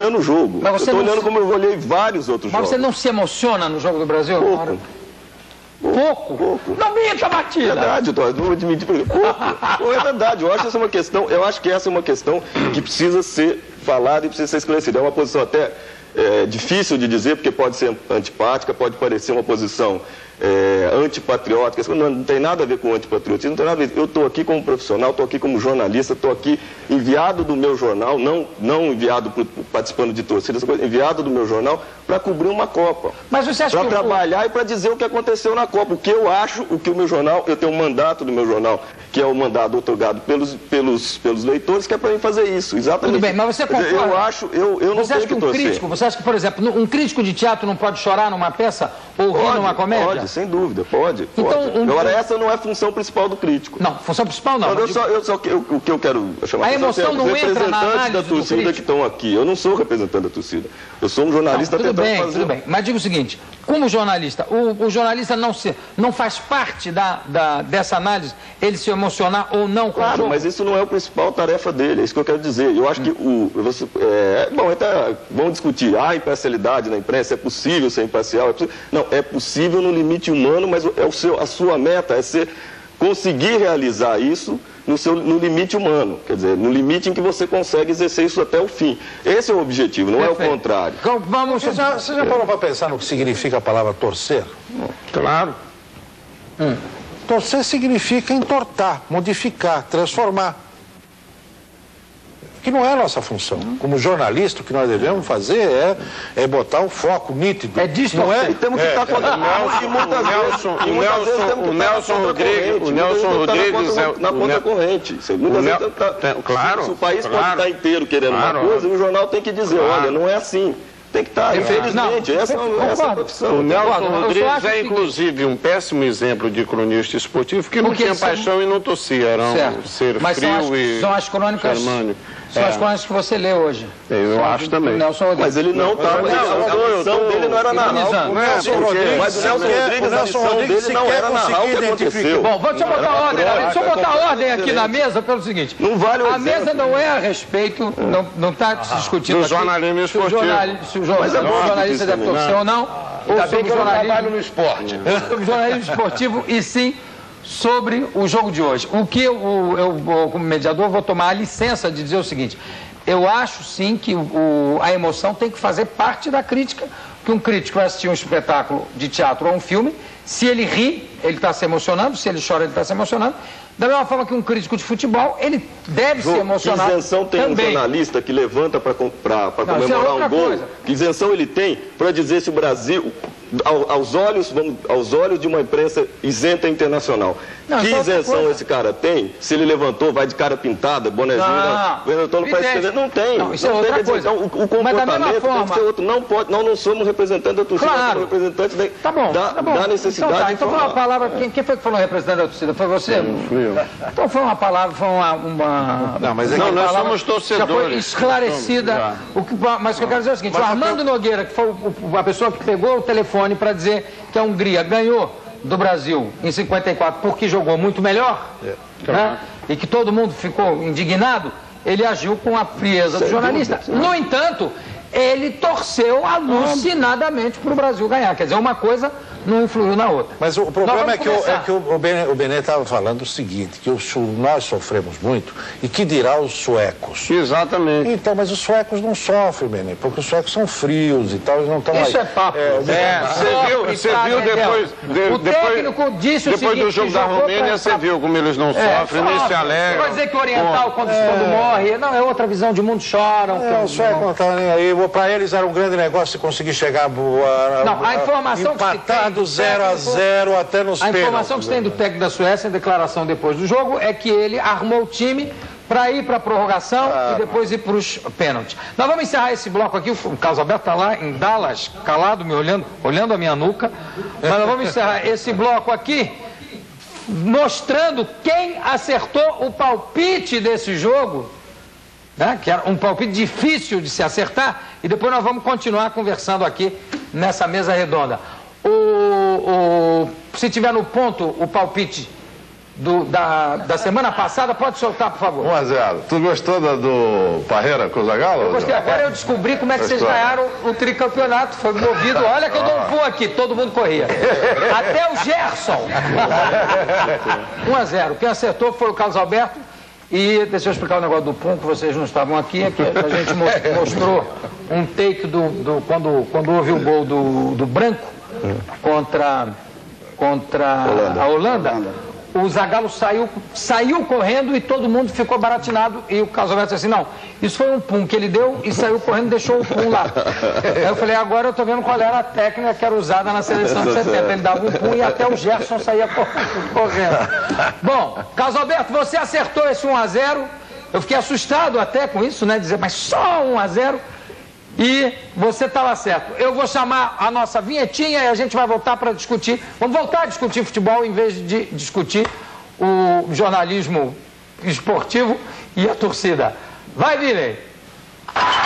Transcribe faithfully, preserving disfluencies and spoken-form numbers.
no jogo. Mas você eu estou não olhando se... como eu olhei vários outros Mas jogos. Mas você não se emociona no jogo do Brasil? Pouco. Pouco? Pouco. Não minta, Batida! É verdade, eu tô, não vou admitir. Pouco. É verdade, eu acho essa uma questão, eu acho que essa é uma questão que precisa ser falada e precisa ser esclarecida. É uma posição até é, difícil de dizer, porque pode ser antipática, pode parecer uma posição é, antipatriótica, não, não tem nada a ver com antipatriotismo, não tem nada a ver. Eu estou aqui como profissional, estou aqui como jornalista, estou aqui enviado do meu jornal, não, não enviado pro, participando de torcidas, enviado do meu jornal para cobrir uma Copa. Mas você acha Para que trabalhar o... e para dizer o que aconteceu na Copa. O que eu acho, o que o meu jornal, eu tenho um mandato do meu jornal, que é o mandato otorgado pelos, pelos, pelos leitores, que é para mim fazer isso. Exatamente. Tudo bem, mas você concorda? Eu acho, eu, eu não você tenho acha que que um torcer. crítico, você acha que, por exemplo, um crítico de teatro não pode chorar numa peça ou rir Pode, numa comédia? Pode, sem dúvida, pode. Então, pode. um- Agora, essa não é a função principal do crítico. Não, função principal não. Não, eu mas só, eu só, eu, o que eu quero chamar A atenção emoção é que não os entra na representantes análise da do torcida crítico. que estão aqui. Eu não sou representante da torcida. Eu sou um jornalista Não, tudo tentando bem, fazer. tudo bem. Mas digo o seguinte, como jornalista, o, o jornalista não, se, não faz parte da, da, dessa análise, ele se emocionar ou não com o Claro, jogo? mas isso não é a principal tarefa dele, é isso que eu quero dizer. Eu acho que o... Você, é, bom, então, vamos discutir, há imparcialidade na imprensa, é possível ser imparcial? É possível, não, é possível no limite humano, mas é o seu, a sua meta é ser, conseguir realizar isso no, seu, no limite humano, quer dizer, no limite em que você consegue exercer isso até o fim. Esse é o objetivo, não Perfeito. é o contrário. Então, vamos... Você já, você já parou para pensar no que significa a palavra torcer? Claro. Hum. Torcer significa entortar, modificar, transformar. Que não é a nossa função. Como jornalista, o que nós devemos fazer é, é botar o foco nítido. É distorcer. Não é? E temos que estar contra... O Nelson, o Nelson, o Nelson Rodrigues, o Nelson Rodrigues é na conta corrente. Muitas vezes tá, claro, se o país claro, pode estar inteiro querendo claro, uma coisa, o jornal tem que dizer, claro. olha, não é assim. Tem que estar, infelizmente, Não, essa, concordo. essa é a profissão. O Nelson Concordo, eu só Rodrigues acho é, que- inclusive, um péssimo exemplo de cronista esportivo, que não Porque tinha são- paixão e não torcia, era um Certo. ser Mas frio são as, e são as crônicas, germânico. são É. as crônicas que você lê hoje. Eu São acho do- também. do Nelson Rodrigues. Mas ele não estava, Não, eu tô- a eu missão tô dele não era narrar. ironizando. o- Não é, Mas o porque- Nelson Mas o Nelson sequer- Rodrigues, o a Nelson missão Rodrigues dele não sequer era narrar o que conseguia aconteceu. Bom, vamos deixa eu botar ordem, Era deixa eu uma botar coisa ordem aqui diferente. na mesa pelo seguinte. Não vale o A exemplo. mesa não é a respeito, não, não está se discutindo Do aqui jornalismo se o esportivo. jornali- se o, jornal, Mas é o bom jornalista discutir deve isso torcer também, ou não, ou Ainda bem sobre que o eu não trabalho jornalismo, no esporte. sobre o jornalismo esportivo e sim sobre o jogo de hoje. O que eu, eu, eu, como mediador, vou tomar a licença de dizer o seguinte: eu acho sim que o, a emoção tem que fazer parte da crítica, que um crítico vai assistir um espetáculo de teatro ou um filme, se ele ri, ele está se emocionando, se ele chora, ele está se emocionando. Da mesma forma que um crítico de futebol, ele deve se Que emocionar isenção tem também. um jornalista que levanta para Não, comemorar isso é um outra gol? coisa. Que isenção ele tem para dizer se o Brasil, ao- aos olhos, vamos, aos olhos de uma imprensa isenta internacional, Não, que isso é outra isenção coisa. esse cara tem? Se ele levantou, vai de cara pintada, bonezinho, Não, não, o Renato não faz evidente. escrever, não tem. Não, isso é tem, outra quer dizer, coisa. Então, o, o Mas da mesma comportamento tem forma- que ser outro. Não pode, nós não somos representantes da torcida, Claro. nós somos representantes da, Tá bom, da, tá bom. da necessidade então, tá, de então foi informar. uma palavra. Quem, quem foi que falou representante da torcida? Foi você? Então foi uma palavra, foi uma. uma Não, mas é uma que nós palavra somos Já foi torcedores. esclarecida. Já. O que, mas o que eu quero dizer é o seguinte: o Mas Armando Nogueira, que foi o- o- a pessoa que pegou o telefone para dizer que a Hungria ganhou do Brasil em cinquenta e quatro porque jogou muito melhor, né? E que todo mundo ficou indignado, ele agiu com a frieza do Sem jornalista. dúvida, No entanto, ele torceu alucinadamente para o Brasil ganhar. Quer dizer, uma coisa não influiu na outra. Mas o problema vamos é que, o, começar. é que o, o Benê o Benê estava falando o seguinte, que o, su- nós sofremos muito, e que dirá os suecos? Exatamente. Então, mas os suecos não sofrem, Benê, porque os suecos são frios e tal, eles não estão aí. Isso é papo. É, você viu, você viu depois, de- O depois, técnico disse o depois seguinte, do jogo que da jogou Romênia, pra- você viu como eles não sofrem, nem se Você alegram. vai dizer que o oriental, quando, quando morre, não, é outra visão de mundo, choram. que- É, os suecos não estavam nem aí. Para eles era um grande negócio conseguir chegar a, a, Não, a informação que se empatar tem do do zero a técnico- zero até nos A pênaltis. informação que se tem do técnico da Suécia, em declaração depois do jogo, é que ele armou o time para ir para a prorrogação e depois ir para os pênaltis. Nós vamos encerrar esse bloco aqui. O Carlos Alberto está lá em Dallas, calado, me olhando, olhando a minha nuca. Mas nós vamos encerrar esse bloco aqui mostrando quem acertou o palpite desse jogo, né? Que era um palpite difícil de se acertar, e depois nós vamos continuar conversando aqui nessa mesa redonda. O, o, se tiver no ponto o palpite do, da, da semana passada. Pode soltar, por favor. um a zero. Tu gostou do, do Parreira com o Zagallo? Eu gostei. Agora eu descobri como é que vocês ganharam o tricampeonato. Foi movido. Olha que eu dou um pulo aqui. Todo mundo corria. Até o Gerson. um a zero. Quem acertou foi o Carlos Alberto. E deixa eu explicar o negócio do pum, que vocês não estavam aqui. É que a gente mostrou um take do, do quando, quando houve o gol do, do Branco contra, contra Holanda. a Holanda. O Zagallo saiu, saiu correndo e todo mundo ficou baratinado. E o Carlos Alberto disse assim, não, isso foi um pum que ele deu e saiu correndo e deixou o pum lá. Aí eu falei, agora eu estou vendo qual era a técnica que era usada na seleção de setenta. Ele dava um pum e até o Gerson saía correndo. Bom, Carlos Alberto, você acertou esse um a zero. Eu fiquei assustado até com isso, né? Dizer, mas só um a zero. E você estava certo. Eu vou chamar a nossa vinhetinha e a gente vai voltar para discutir. Vamos voltar a discutir futebol em vez de discutir o jornalismo esportivo e a torcida. Vai, Virei!